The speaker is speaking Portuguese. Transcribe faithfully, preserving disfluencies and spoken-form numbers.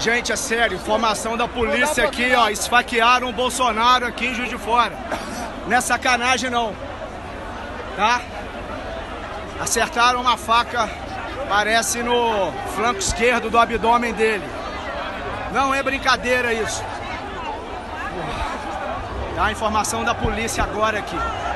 Gente, é sério, informação da polícia aqui, ó, esfaquearam o Bolsonaro aqui em Juiz de Fora. Não é sacanagem não, tá? Acertaram uma faca, parece no flanco esquerdo do abdômen dele. Não é brincadeira isso. Tá? A informação da polícia agora aqui.